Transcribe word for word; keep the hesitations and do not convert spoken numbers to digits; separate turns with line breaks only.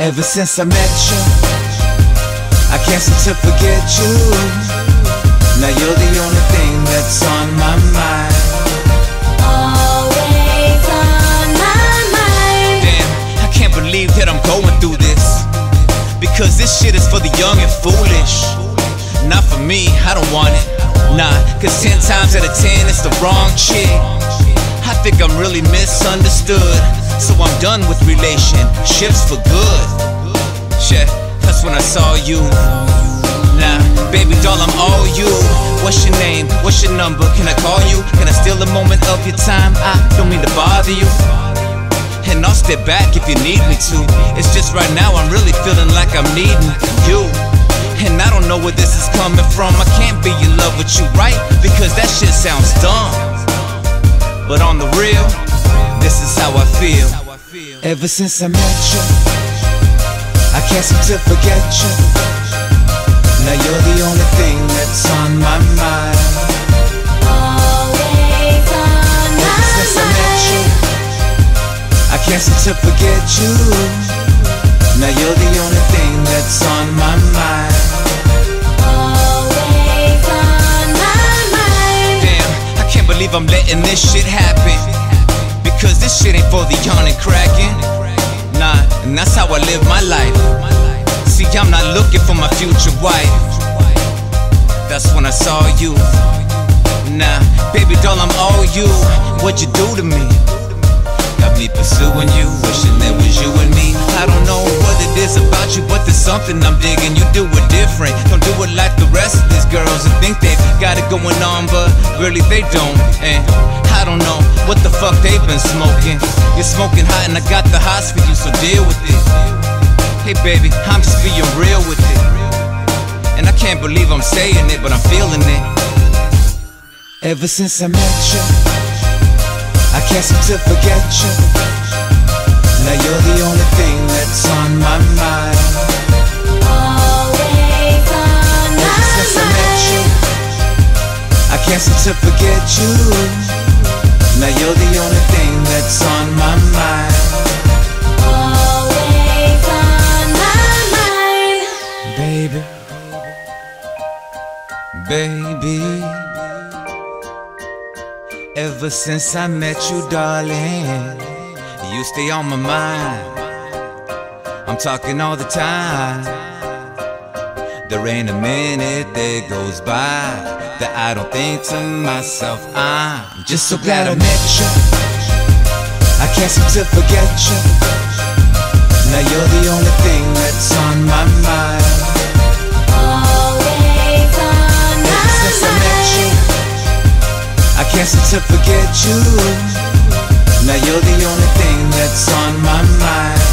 Ever since I met you, I can't seem to forget you. Now you're the only thing that's on my mind.
Always on my mind.
Damn, I can't believe that I'm going through this, because this shit is for the young and foolish. Not for me, I don't want it. Nah, cause ten times out of ten it's the wrong chick. I think I'm really misunderstood, so I'm done with relationships for good. Shit, that's when I saw you. Nah, baby doll, I'm all you. What's your name? What's your number? Can I call you? Can I steal a moment of your time? I don't mean to bother you, and I'll step back if you need me to. It's just right now I'm really feeling like I'm needing you, and I don't know where this is coming from. I can't be in love with you, right? Because that shit sounds dumb, but on the real, this is how I feel.
Ever since I met you, I can't seem to forget you. Now you're the only thing that's on my mind.
Always on my
Ever since I met you, I can't seem to forget you. Now you're the only thing that's on my mind.
Always on my mind.
Damn, I can't believe I'm letting this shit happen, because this shit ain't for the young and cracking. Nah, and that's how I live my life. See, I'm not looking for my future wife. That's when I saw you. Nah, baby doll, I'm all you. What'd you do to me? Got me pursuing you, wishing there was you and me. I don't know what it is about you, but there's something I'm digging. You do it different, don't do it like the rest of these girls who think they've got it going on, but really they don't. And I don't know what the fuck they've been smoking. You're smoking hot and I got the hots for you, so deal with it. Hey baby, I'm just being real with it, and I can't believe I'm saying it, but I'm feeling it.
Ever since I met you, I can't seem to forget you. Now you're the only thing that's on my mind.
Always on my
Ever since I met you, I can't seem to forget you. Now you're the only thing that's on my mind.
Always on my mind.
Baby, baby, ever since I met you, darling, you stay on my mind. I'm talking all the time. There ain't a minute that goes by that I don't think to myself, I'm just so glad I met you. I can't seem to forget you. Now you're the only thing that's on my mind.
Always on my
Ever since I met you,
mind.
I can't seem to forget you. Now you're the only thing that's on my mind.